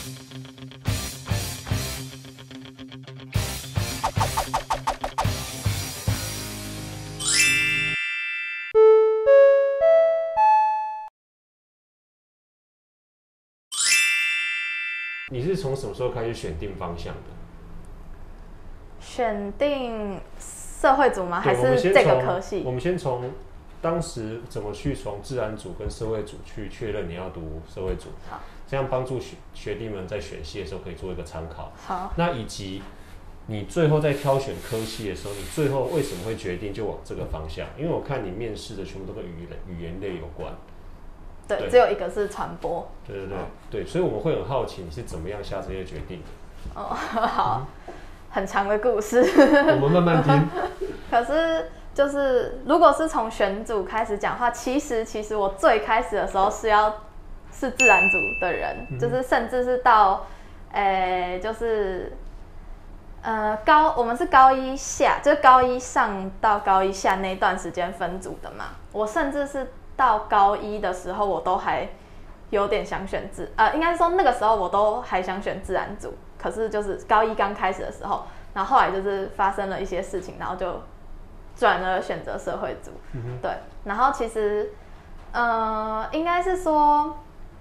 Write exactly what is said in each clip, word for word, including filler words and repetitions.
你是从什么时候开始选定方向的？ 选定社会组吗？还是这个科系？ 我们先从当时怎么去从自然组跟社会组去确认你要读社会组， 好， 这样帮助学学弟们在选系的时候可以做一个参考。 好， 那以及你最后在挑选科系的时候，你最后为什么会决定就往这个方向？因为我看你面试的全部都跟语言语言类有关。 对，对，只有一个是传播。 对对对、哦、对，所以我们会很好奇你是怎么样下这些决定的。 哦，好，嗯、很长的故事， 我们慢慢听。 可是就是如果是从选组开始讲话，其实其实我最开始的时候是要是自然组的人，嗯、就是甚至是到，诶、欸，就是呃高我们是高一下，就是高一上到高一下那段时间分组的嘛，我甚至是。到高一的时候，我都还有点想选自，呃，应该说那个时候我都还想选自然组，可是就是高一刚开始的时候，然后后来就是发生了一些事情，然后就转而选择社会组，嗯、对，然后其实，呃，应该是说，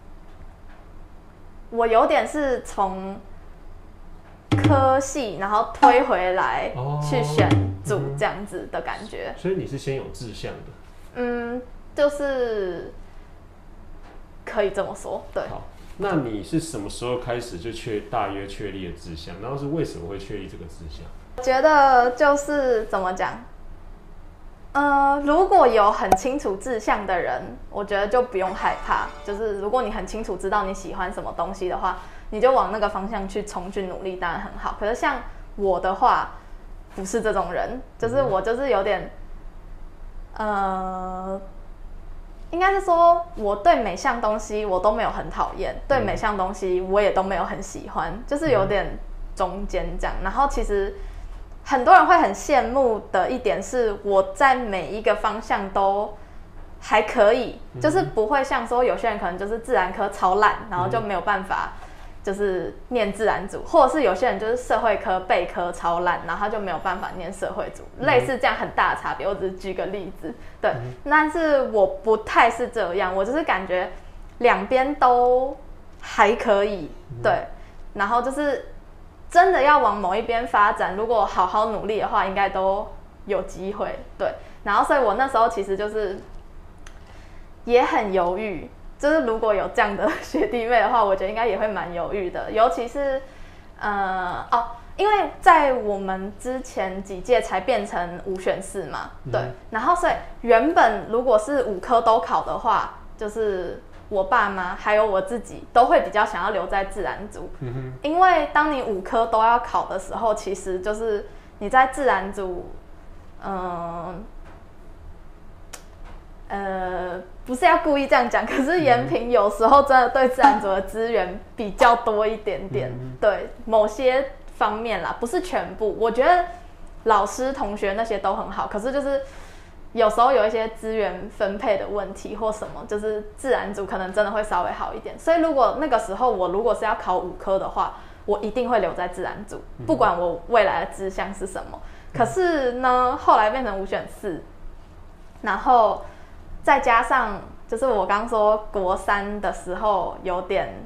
我有点是从科系，然后推回来去选组这样子的感觉， 所以你是先有志向的， 嗯。就是可以这么说，对。 好，那你是什么时候开始就确大约确立了志向？然后是为什么会确立这个志向？ 我觉得就是怎么讲，呃，如果有很清楚志向的人，我觉得就不用害怕。就是如果你很清楚知道你喜欢什么东西的话，你就往那个方向去冲去努力，当然很好。可是像我的话，不是这种人，就是我就是有点，呃。应该是说，我对每项东西我都没有很讨厌，对每项东西我也都没有很喜欢，就是有点中间这样。然后其实很多人会很羡慕的一点是，我在每一个方向都还可以，就是不会像说有些人可能就是自然科超烂，然后就没有办法就是念自然组，或者是有些人就是社会科备科超烂，然后他就没有办法念社会组，嗯、类似这样很大的差别。我只是举个例子，对，嗯、但是我不太是这样，我就是感觉两边都还可以，嗯、对，然后就是真的要往某一边发展，如果好好努力的话，应该都有机会，对。然后所以我那时候其实就是也很犹豫。就是如果有这样的学弟妹的话，我觉得应该也会蛮犹豫的，尤其是，呃，哦，因为在我们之前几届才变成五选四嘛，嗯、对，然后所以原本如果是五科都考的话，就是我爸妈还有我自己都会比较想要留在自然组，嗯哼，因为当你五科都要考的时候，其实就是你在自然组，嗯。呃，不是要故意这样讲，可是延平有时候真的对自然组的资源比较多一点点，嗯、对某些方面啦，不是全部。我觉得老师、同学那些都很好，可是就是有时候有一些资源分配的问题或什么，就是自然组可能真的会稍微好一点。所以如果那个时候我如果是要考五科的话，我一定会留在自然组，不管我未来的志向是什么。可是呢，后来变成五选四，然后。再加上就是我刚说国三的时候有点，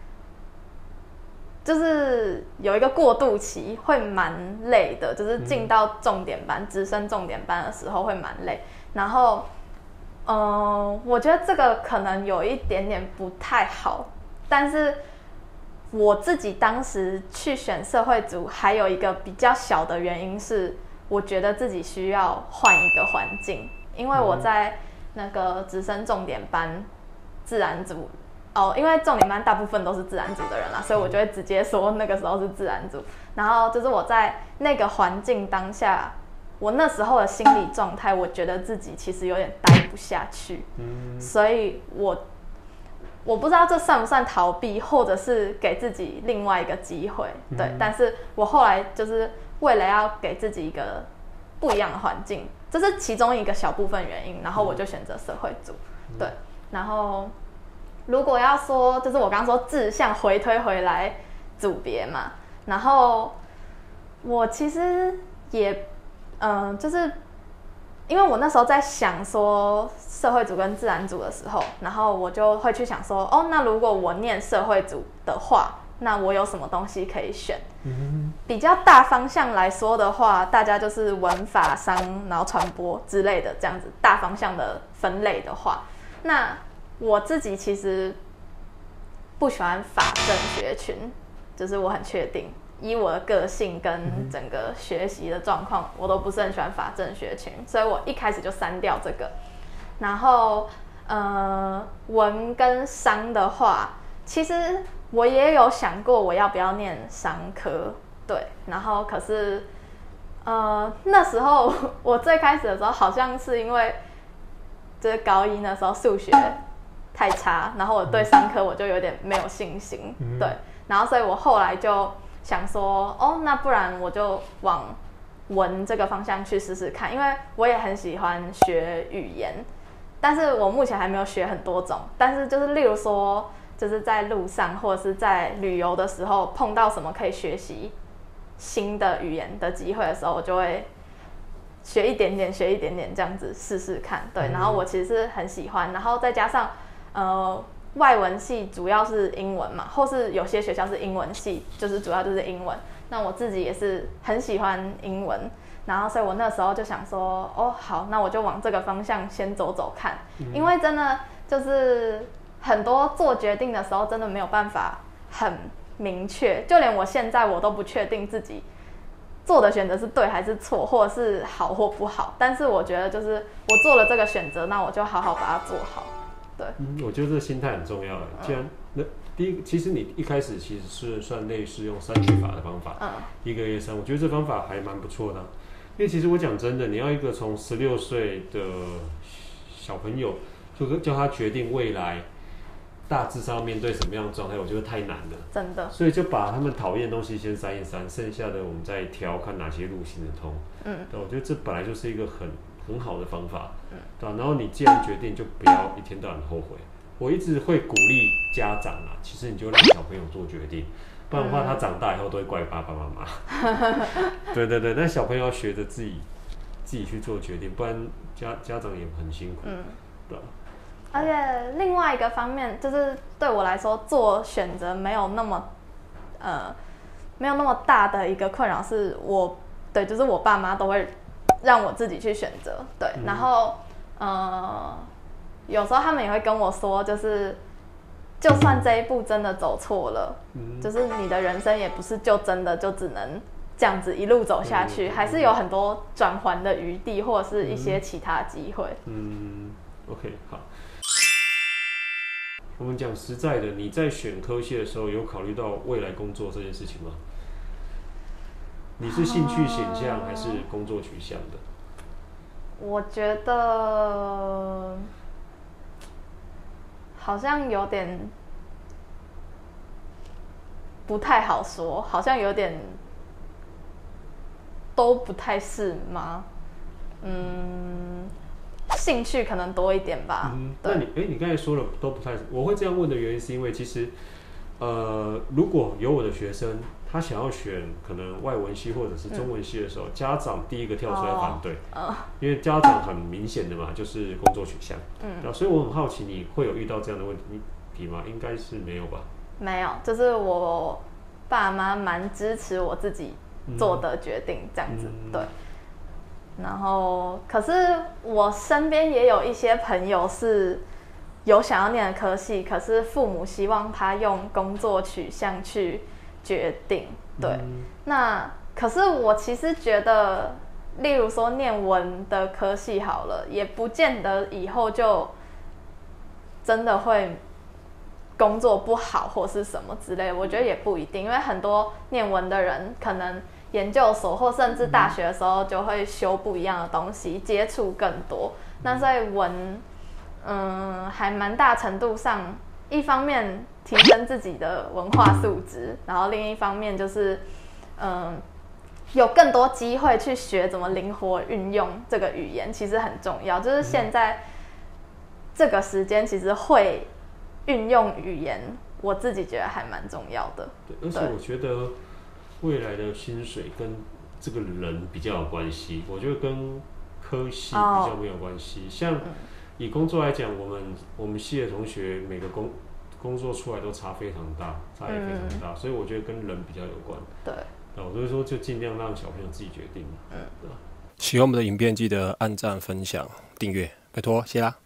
就是有一个过渡期，会蛮累的。就是进到重点班、直升重点班的时候会蛮累。然后，嗯、呃，我觉得这个可能有一点点不太好，但是我自己当时去选社会组，还有一个比较小的原因是，我觉得自己需要换一个环境，因为我在。那个直升重点班自然组哦，因为重点班大部分都是自然组的人啦，所以我就会直接说那个时候是自然组。然后就是我在那个环境当下，我那时候的心理状态，我觉得自己其实有点待不下去，嗯、所以我我不知道这算不算逃避，或者是给自己另外一个机会，对。嗯、但是我后来就是为了要给自己一个不一样的环境。这是其中一个小部分原因，然后我就选择社会组，嗯、对，然后如果要说，就是我刚刚说志向回推回来组别嘛，然后我其实也，嗯、呃，就是因为我那时候在想说社会组跟自然组的时候，然后我就会去想说，哦，那如果我念社会组的话，那我有什么东西可以选？嗯，比较大方向来说的话，大家就是文法、商，然后传播之类的这样子大方向的分类的话，那我自己其实不喜欢法政学群，就是我很确定，以我的个性跟整个学习的状况，我都不是很喜欢法政学群，所以我一开始就删掉这个。然后，呃，文跟商的话，其实我也有想过我要不要念商科，对，然后可是，呃，那时候我最开始的时候，好像是因为就是高一那时候数学太差，然后我对商科我就有点没有信心，嗯、对，然后所以我后来就想说，哦，那不然我就往文这个方向去试试看，因为我也很喜欢学语言，但是我目前还没有学很多种，但是就是例如说，就是在路上或者是在旅游的时候碰到什么可以学习新的语言的机会的时候，我就会学一点点，学一点点这样子试试看，对，然后我其实是很喜欢，然后再加上呃外文系主要是英文嘛，或是有些学校是英文系，就是主要就是英文。那我自己也是很喜欢英文，然后所以我那时候就想说，哦，好，那我就往这个方向先走走看，嗯、因为真的就是很多做决定的时候真的没有办法很明确，就连我现在我都不确定自己做的选择是对还是错，或者是好或不好。但是我觉得就是我做了这个选择，那我就好好把它做好。对， 嗯，我觉得这个心态很重要。既然那第一，其实你一开始其实是算类似用删去法的方法，嗯，一个月删，我觉得这方法还蛮不错的。因为其实我讲真的，你要一个从十六岁的小朋友，就叫他决定未来大致上面对什么样的状态，我觉得太难了， 真的。 所以就把他们讨厌的东西先删一删，剩下的我们再挑，看哪些路行得通。嗯，对，我觉得这本来就是一个很很好的方法，嗯，对吧？然后你既然决定，就不要一天到晚后悔。我一直会鼓励家长啊，其实你就让小朋友做决定，不然的话他长大以后都会怪爸爸妈妈。对对对，那小朋友要学着自己自己去做决定，不然家家长也很辛苦。嗯，对。 而且另外一个方面，就是对我来说，做选择没有那么呃没有那么大的一个困扰，是我对，就是我爸妈都会让我自己去选择，对，嗯、然后呃。有时候他们也会跟我说，就是就算这一步真的走错了，嗯、就是你的人生也不是就真的就只能这样子一路走下去，嗯、还是有很多转圜的余地，或者是一些其他机会。 嗯 ，OK， 好。我们讲实在的，你在选科系的时候，有考虑到未来工作这件事情吗？你是兴趣显象还是工作取向的？ 我觉得。好像有点不太好说，好像有点都不太是吗？嗯，兴趣可能多一点吧。 嗯，那你哎，你刚才说了都不太，我会这样问的原因是因为其实，呃，如果有我的学生他想要选可能外文系或者是中文系的时候，嗯、家长第一个跳出来反对，哦、因为家长很明显的嘛，就是工作取向，嗯，所以我很好奇，你会有遇到这样的问题吗？应该是没有吧？ 没有，就是我爸妈蛮支持我自己做的决定，这样子，嗯、对。然后，可是我身边也有一些朋友是有想要念的科系，可是父母希望他用工作取向去决定，对，嗯、那可是我其实觉得，例如说念文的科系好了，也不见得以后就真的会工作不好或是什么之类的，我觉得也不一定，因为很多念文的人可能研究所或甚至大学的时候就会修不一样的东西，接触更多，那所以文，嗯，还蛮大程度上，一方面提升自己的文化素质，然后另一方面就是，嗯，有更多机会去学怎么灵活运用这个语言，其实很重要。就是现在这个时间，其实会运用语言，我自己觉得还蛮重要的。 对，而且我觉得未来的薪水跟这个人比较有关系，我觉得跟科系比较没有关系。哦、像以工作来讲，我们我们系的同学每个工工作出来都差非常大，差异非常大，嗯、所以我觉得跟人比较有关。 对， 那我所以说就尽量让小朋友自己决定。嗯，对吧？ 喜欢我们的影片，记得按赞、分享、订阅，拜托，谢啦。